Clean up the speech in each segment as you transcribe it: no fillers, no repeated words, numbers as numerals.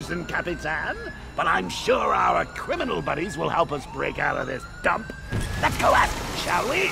Citizen Capitan, but I'm sure our criminal buddies will help us break out of this dump. Let's go ask them, shall we?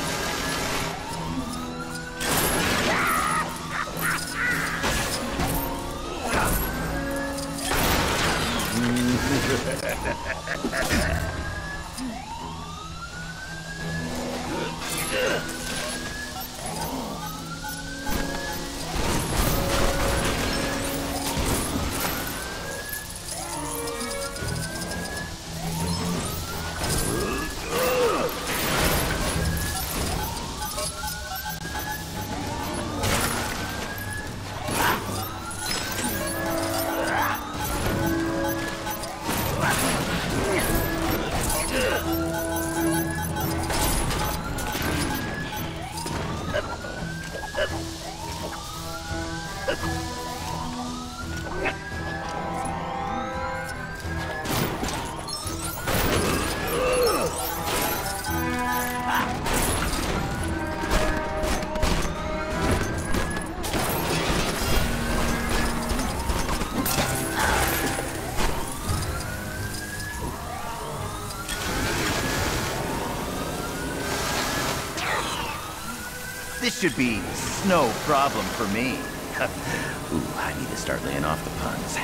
This should be no problem for me. Ooh, I need to start laying off the puns.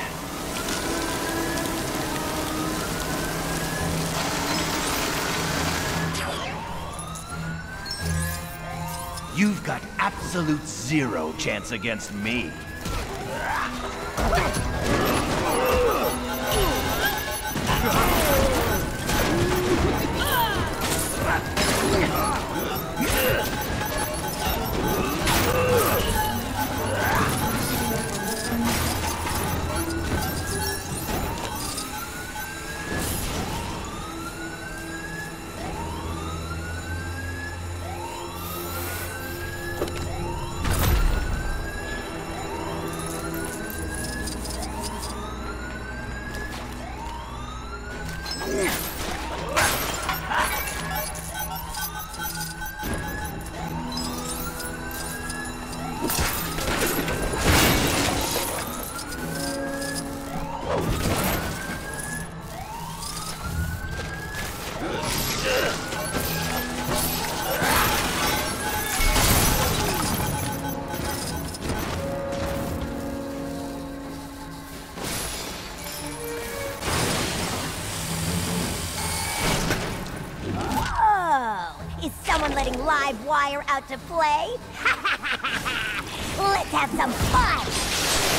You've got absolute zero chance against me. Is someone letting Livewire out to play? Let's have some fun!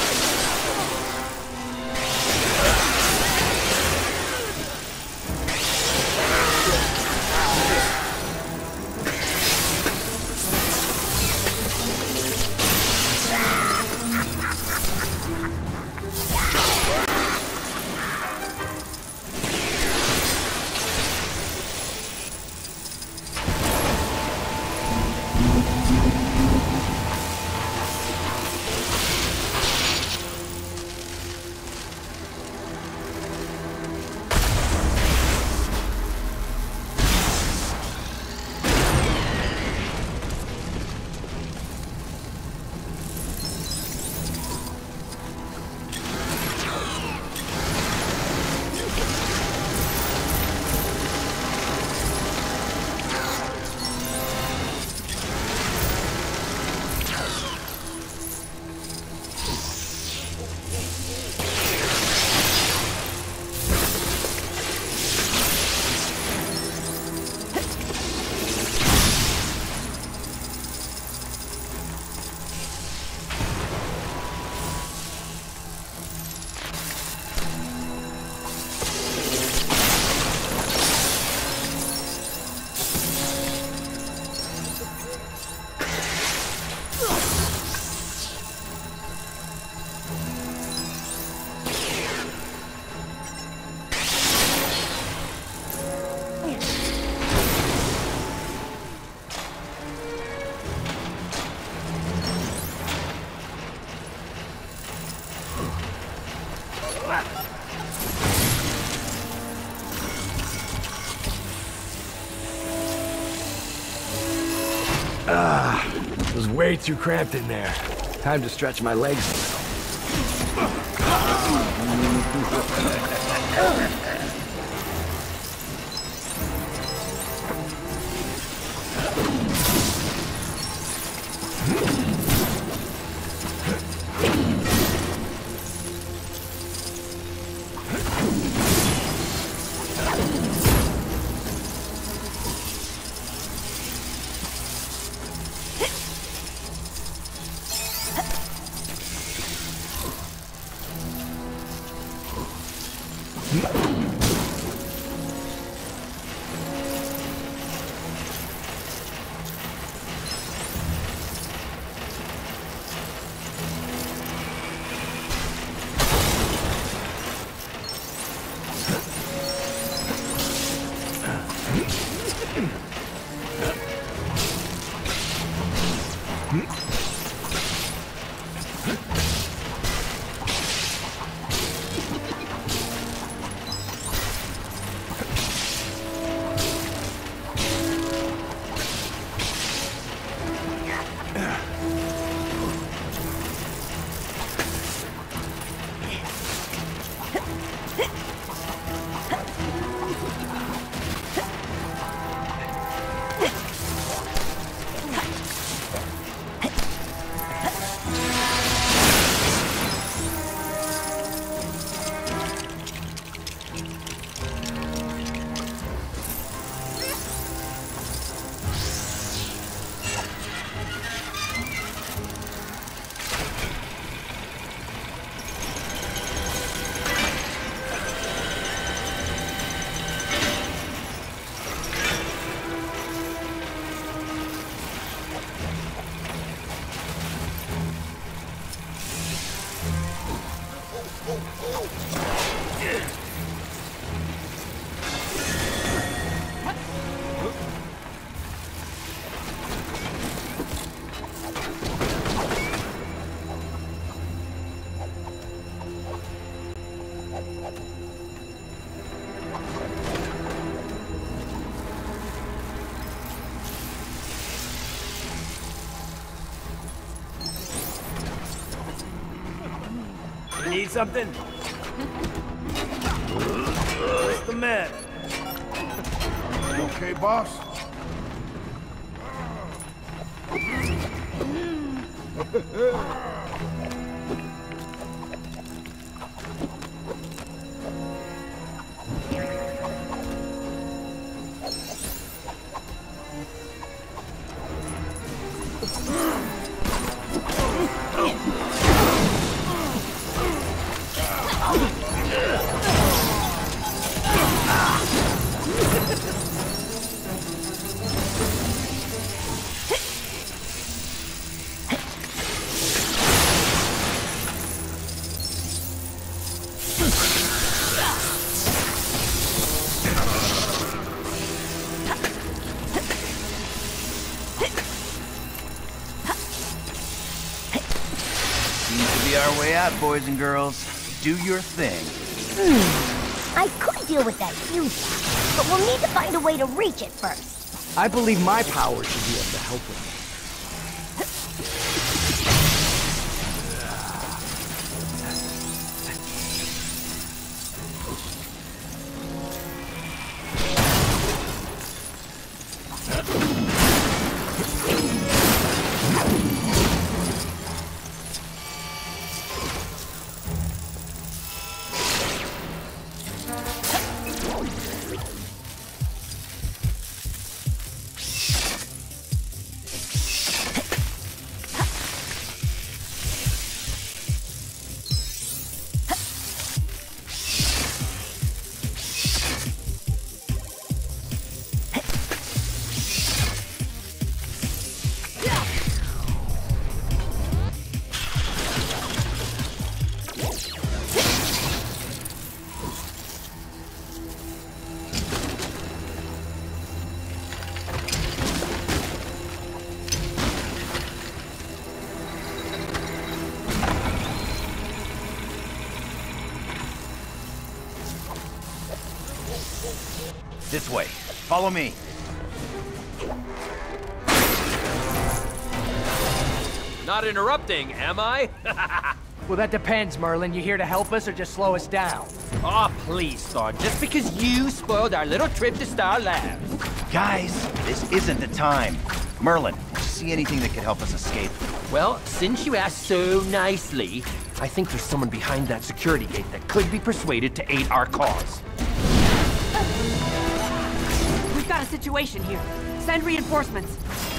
It was way too cramped in there. Time to stretch my legs a little. Need something? What's the man? You okay, boss? Our way out, boys and girls. Do your thing. I could deal with that huge one, but we'll need to find a way to reach it first. I believe my power should be able to help with it. This way. Follow me. Not interrupting, am I? Well, that depends, Merlin. You here to help us or just slow us down? Oh, please, Thor. Just because you spoiled our little trip to Star Labs. Guys, this isn't the time. Merlin, did you see anything that could help us escape? Well, since you asked so nicely, I think there's someone behind that security gate that could be persuaded to aid our cause. We've got a situation here. Send reinforcements.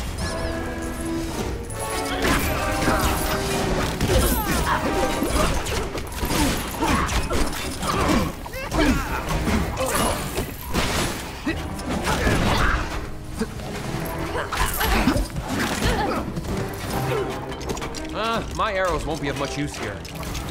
My arrows won't be of much use here.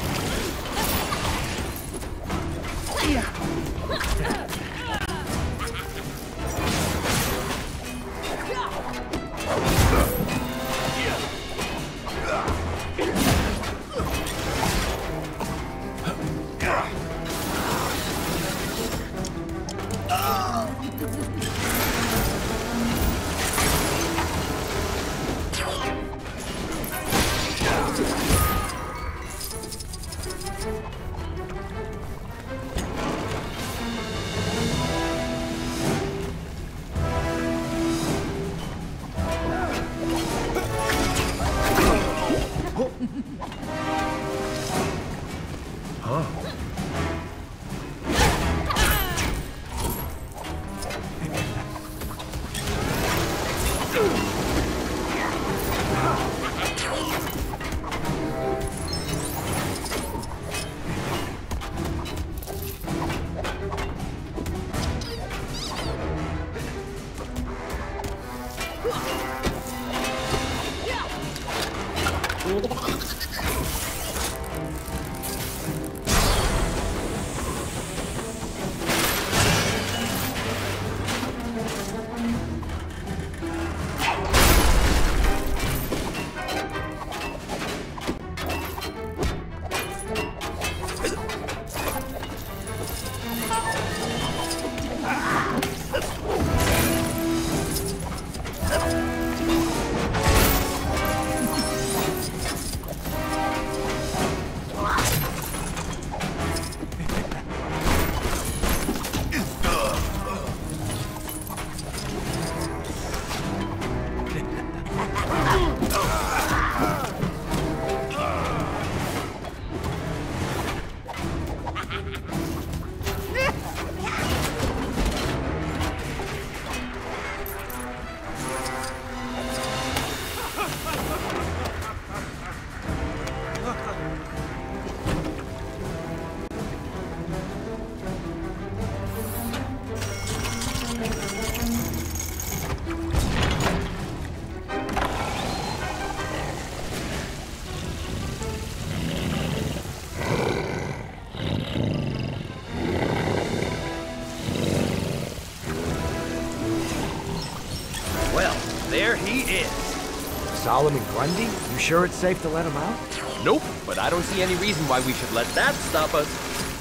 There he is. Solomon Grundy? You sure it's safe to let him out? Nope, but I don't see any reason why we should let that stop us.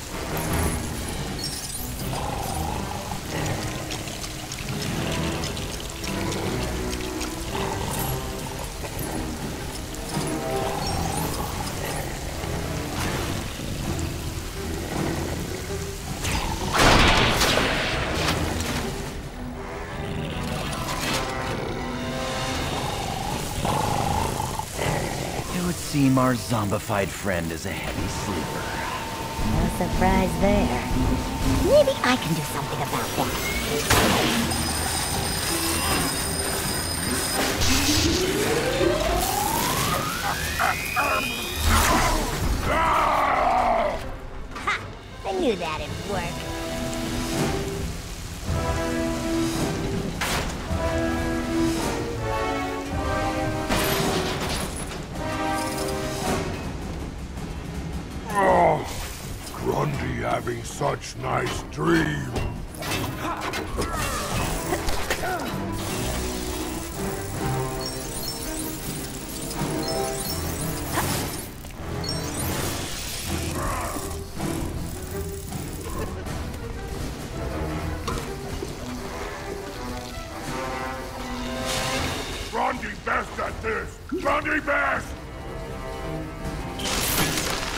It would seem our zombified friend is a heavy sleeper. No surprise there. Maybe I can do something about that. Ha! I knew that'd work. Oh, Grundy having such nice dreams. Grundy best at this! Grundy best!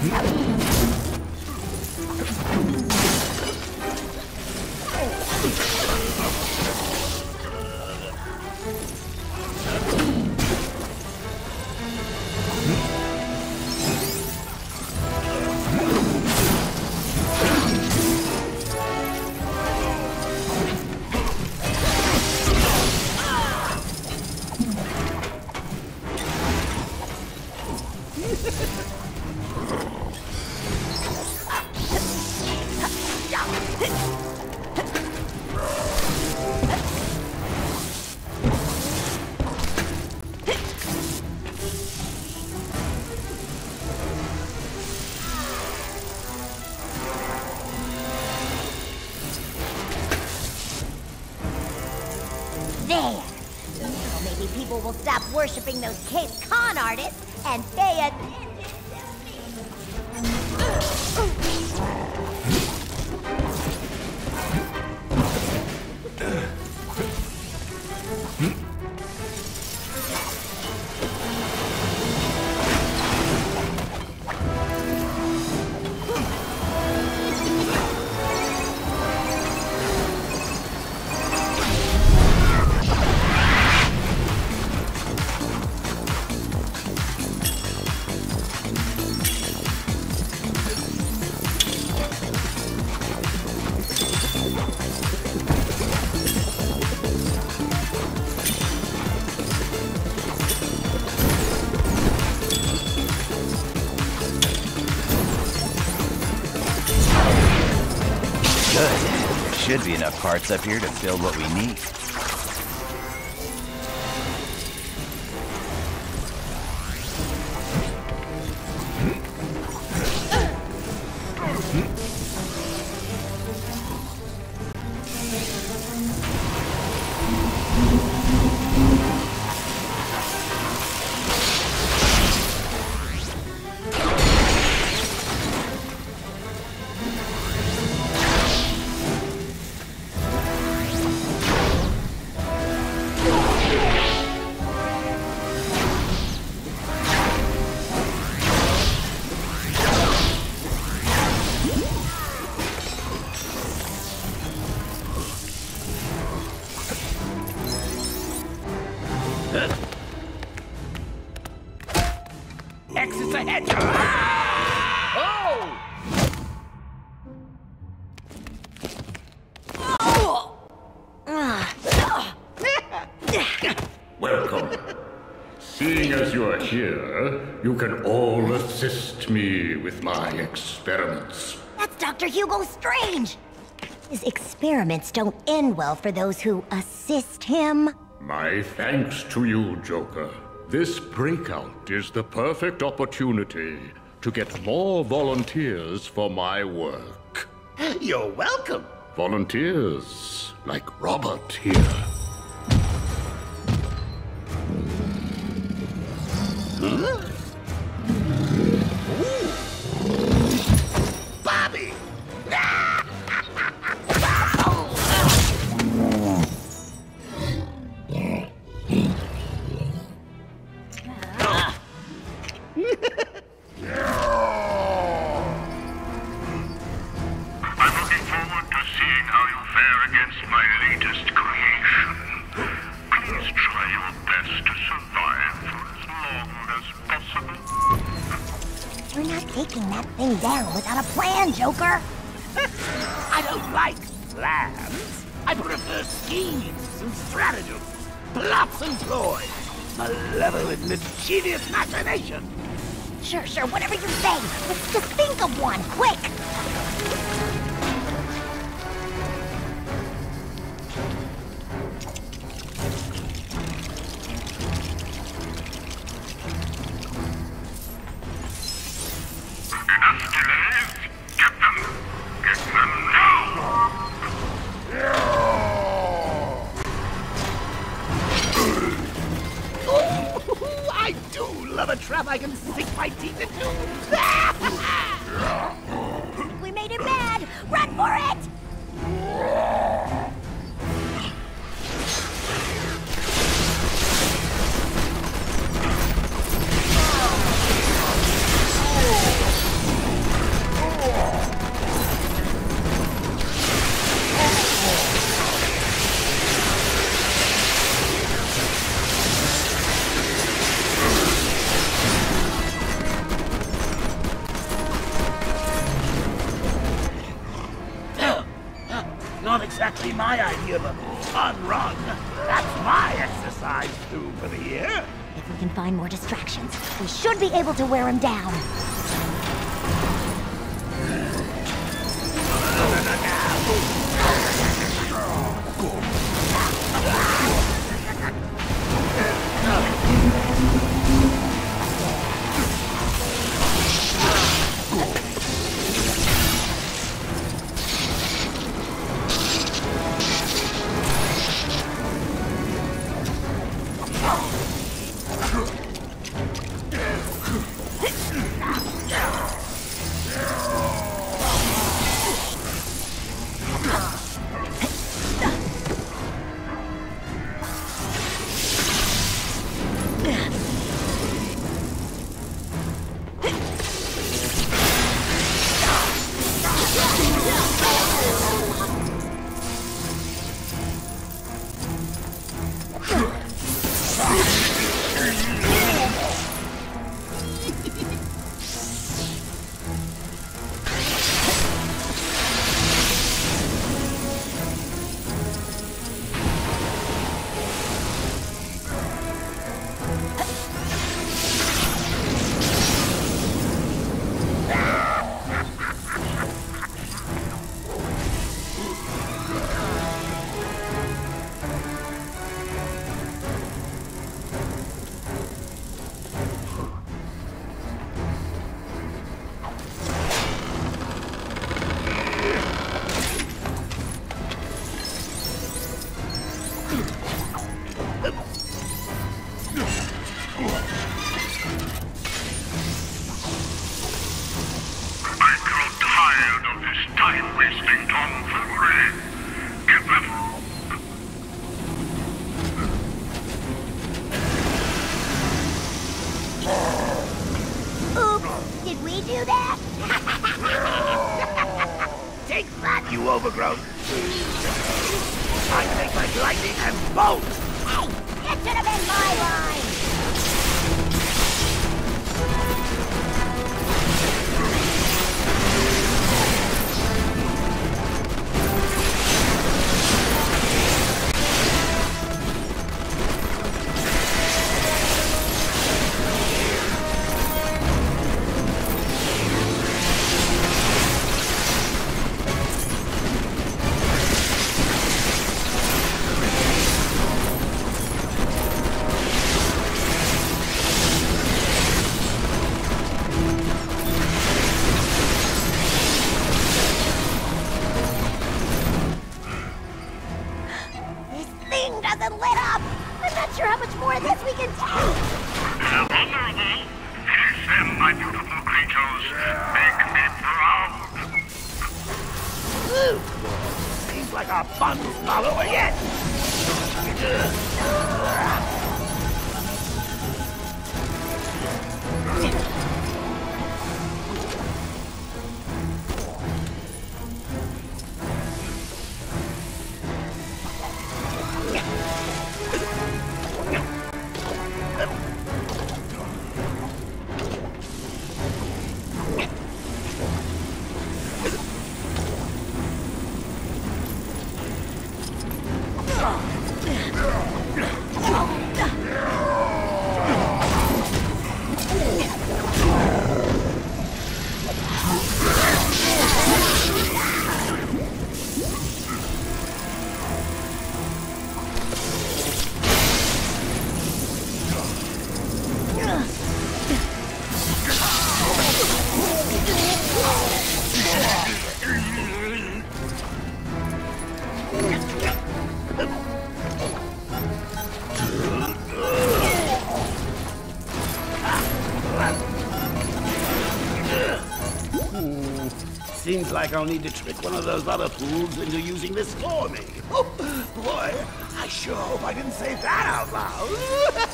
There! Now maybe people will stop worshipping those Cape Con artists and pay attention Should be enough parts up here to build what we need. Exits ahead! Welcome. Seeing as you are here, you can all assist me with my experiments. That's Dr. Hugo Strange! His experiments don't end well for those who assist him. My thanks to you, Joker. This breakout is the perfect opportunity to get more volunteers for my work. You're welcome. Volunteers like Robert here. Bobby! I'm looking forward to seeing how you fare against my latest creation. Please try your best to survive for as long as possible. We're not taking that thing down without a plan, Joker! I don't like plans. I prefer schemes and stratagems, plots and ploys, malevolent, mischievous machination. Sure, whatever you say. Let's just think of one, quick! Enough delays? Get them! Get them now! Ooh, I do love a trap I can sink my teeth into. We made him mad! Run for it! be my idea of a fun run. That's my exercise too for the year. If we can find more distractions, we should be able to wear him down. Time-wasting tomfoolery. Get them. Oops, did we do that? Take that, you overgrown! I take like lightning and bolt! Hey, it should have been my line! Doesn't lit up! I'm not sure how much more of this we can take! They're vulnerable. Face them, my beautiful creatures. Make me proud. Ooh, seems like our fun's not over yet! Seems like I'll need to trick one of those other fools into using this for me. Oh, boy, I sure hope I didn't say that out loud.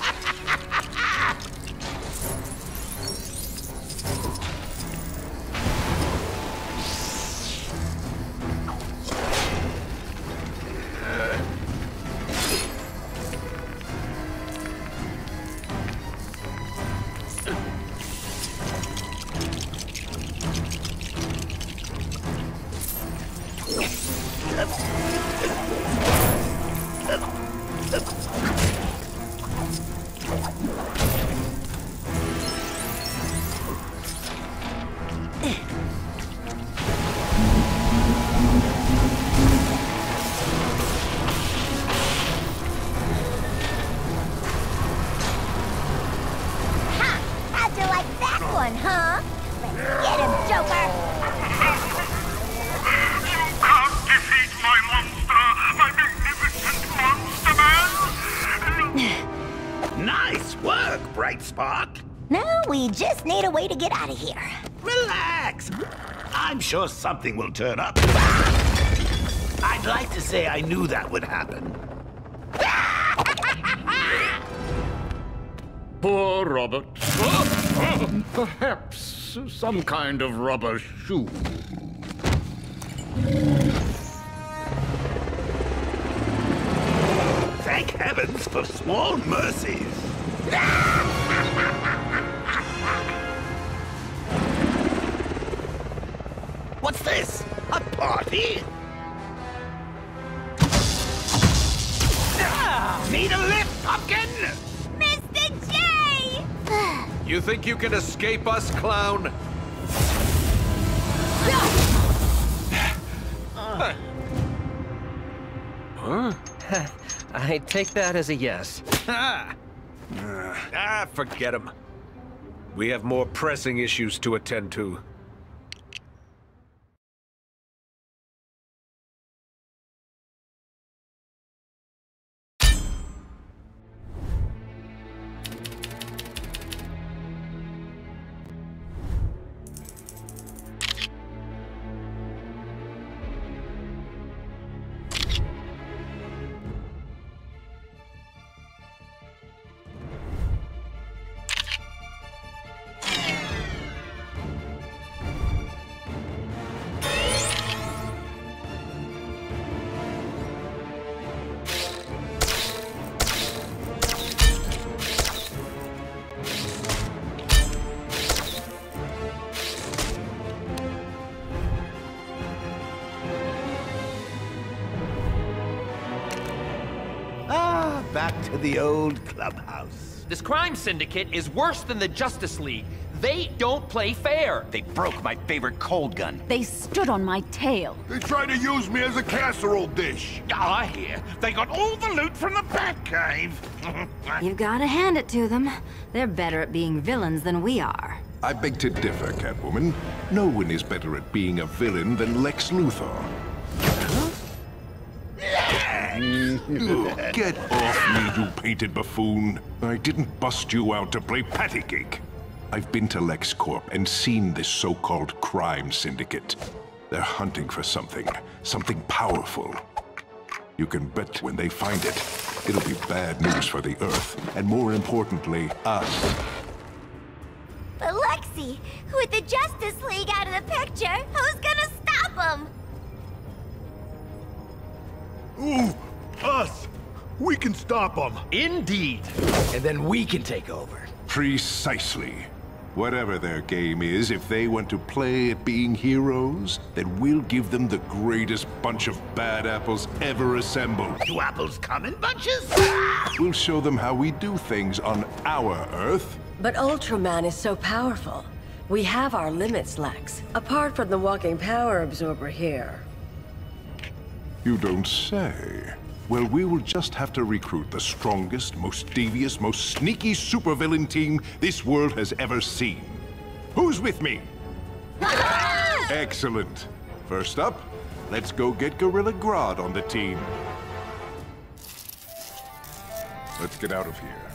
one, huh? Let's get him, Joker! You can't defeat my monster, my magnificent monster man! Nice work, Bright Spark. Now we just need a way to get out of here. Relax. I'm sure something will turn up. I'd like to say I knew that would happen. Poor Robert. Perhaps some kind of rubber shoe. Thank heavens for small mercies. What's this? A party? Need a lift, Pumpkin? Mr. J! You think you can escape us, clown? Huh? I take that as a yes. Forget him. We have more pressing issues to attend to. Back to the old clubhouse. This crime syndicate is worse than the Justice League. They don't play fair. They broke my favorite cold gun. They stood on my tail. They tried to use me as a casserole dish. I hear they got all the loot from the Batcave. You've got to hand it to them. They're better at being villains than we are. I beg to differ, Catwoman. No one is better at being a villain than Lex Luthor. Get off me, you painted buffoon. I didn't bust you out to play patty cake. I've been to LexCorp and seen this so-called crime syndicate. They're hunting for something powerful. You can bet when they find it, it'll be bad news for the Earth, and more importantly, us. But Lexi, with the Justice League out of the picture, who's gonna stop them? Ooh, us! We can stop them! Indeed. And then we can take over. Precisely. Whatever their game is, if they want to play at being heroes, then we'll give them the greatest bunch of bad apples ever assembled. Do apples come in bunches? We'll show them how we do things on our Earth. But Ultraman is so powerful. We have our limits, Lex. Apart from the walking power absorber here. You don't say. Well, we will just have to recruit the strongest, most devious, most sneaky supervillain team this world has ever seen. Who's with me? Excellent. First up, let's go get Gorilla Grodd on the team. Let's get out of here.